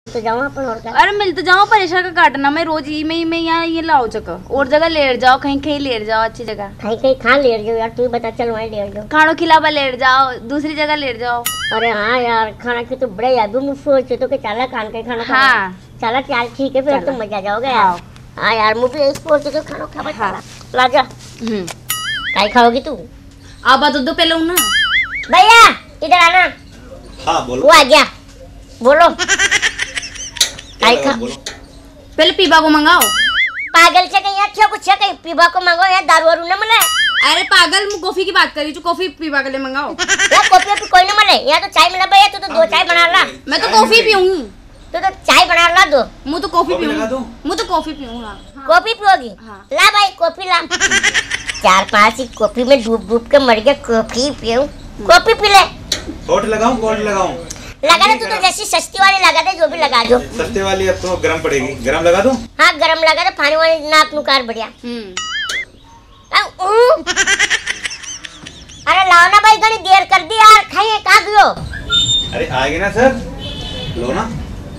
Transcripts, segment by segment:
तो जाओ अपन और क्या। अरे मिल तो जाओ, परेशान का काटना। मैं रोज ही में यहाँ ये लाओ चक्कर और जगह लेट जाओ, कहीं कहीं लेट जाओ, अच्छी जगह कहीं कहीं खा लेट जाओ यार, तू बता, चल वहीं लेट जाओ। खानों खिलावा लेट जाओ, दूसरी जगह लेट जाओ। अरे हाँ यार, खाना की तो बड़े याद मैं सोच तो कि चला खान के खाना। हाँ चला चल ठीक है, फिर तो मजा जाओगे यार। हाँ यार मुझे इस सोच तो खाना खा। हाँ ला जा। क्या खाओगी तू? आप बता दो पहले ना। भैया इधर आना। हाँ बोलो। वो आ गया, बोलो। बोलो। पहले पीबा को मंगाओ। पागल से कहीं अच्छा कुछ है, कहीं पीबा को मंगाओ यार, दारू वारू न मिले। अरे पागल, मैं कॉफी की बात कर रही हूँ, कॉफी पीबा के लिए मंगाओ। यार कॉफी कोई न मिले, यहाँ तो चाय मिला भैया, तू तो दो चाय बना ला। मैं तो कॉफी पीऊंगी। तू तो चाय बना ला दो। मुझे तो कॉफी पीऊंगी। मुझे तो कॉफी पीऊंगा। कॉफी पियोगी? ला भाई कॉफी ला। 4-5 ही कॉफी में डूब डूब के मर गया, कॉफी पियो। कॉफी पी ले। कोट लगाऊं? कोट लगाऊं? लगा दे, तू तो जैसी सस्ती वाली लगा दे, जो भी लगा दो। सस्ते वाली अब तो गरम पड़ेगी, गरम लगा दूं? हाँ गरम लगा दे, पानी वाली नाक नुकार बढ़िया। अरे लाओ ना भाई, घड़ी देर कर दी यार, खाइए कहाँ गयो? अरे आएगी ना सर, लो ना।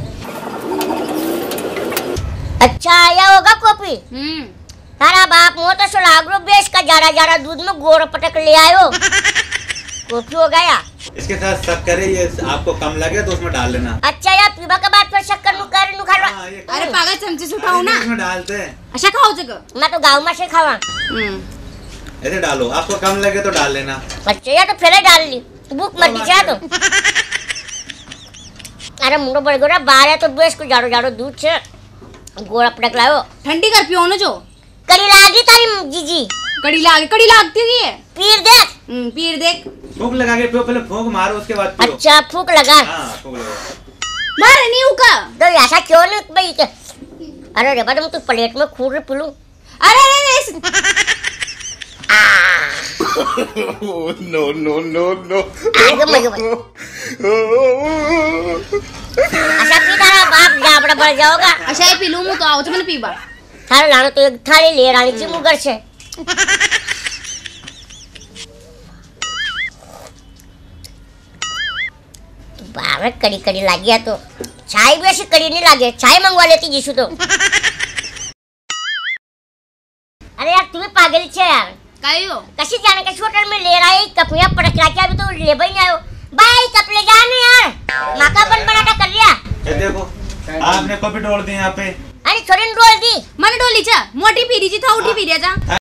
अच्छा आया होगा कॉफी। तारा बाप मुँह तो सुलागरो बेच का जाड़ा जाड़ा दूध में गोड़ पटक ले आयो। कॉफी हो गया। इसके साथ शक्कर है, ये आपको कम लगे तो उसमें डाल लेना। अच्छा यार पीबा के बाद फिर शक्कर नुकार नुकार। अरे पागल, चमचे से उठाओ ना। इसमें डालते हैं। अच्छा खाओ जगह। मैं तो गाँव में से खावा। ऐसे डालो, आपको कम लगे तो डाल लेना। अच्छा यार तो फिर डाल ली, भूख मर गई चाहे तो। अरे मुंडो बढ़ गया, बाहर है तो बेच को जाड़ो जाड़ो दूध से गोड़ा पटक लाओ। ठंडी कर पियो ना जो। कड़ी लागी तारी जीजी। कड़ी लागती है। पीर देख। पीर देख। फूंक लगा के पियो, पहले फूंक मारो उसके बाद पियो। अच्छा फूंक लगा। हाँ फूंक लगा। मारे नहीं उका। तो ऐसा क्यों नहीं भाई के? अरे रे तुम तो प्लेट में खूर पिलू। अरे नो। आगे मजे अच्छा पी तारा बाप जाबड़ा बढ़ जाओगा। अच्छा ये पीलू मु तो आओ तो मैंने पीबा। थारे लाने तो एक थाली ले रानी जी मुगर से। बाबा कड़ी कड़ी लागी है तो चाय भी ऐसी कड़ी नहीं लागे, चाय मंगवा लेती जीशु तो। अरे यार तुम्हें पागल छे यार। कायो कशी जाने के होटल में ले रहा है कपिया पटक लाके, अभी तो ले भाई नहीं आयो। भाई कप ले जाने यार, माका बन बनाटा कर लिया। ये देखो आपने कॉफी डोल दी यहाँ पे। अरे छोरी डोल दी। मैंने डोली चा मोटी पीरी जी था, उठी पी जा।